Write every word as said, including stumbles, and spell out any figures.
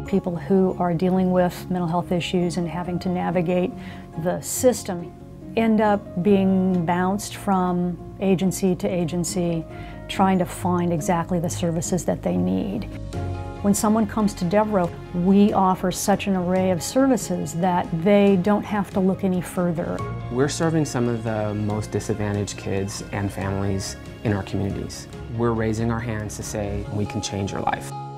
people who are dealing with mental health issues and having to navigate the system end up being bounced from agency to agency, trying to find exactly the services that they need. When someone comes to Devereux, we offer such an array of services that they don't have to look any further. We're serving some of the most disadvantaged kids and families in our communities. We're raising our hands to say, we can change your life.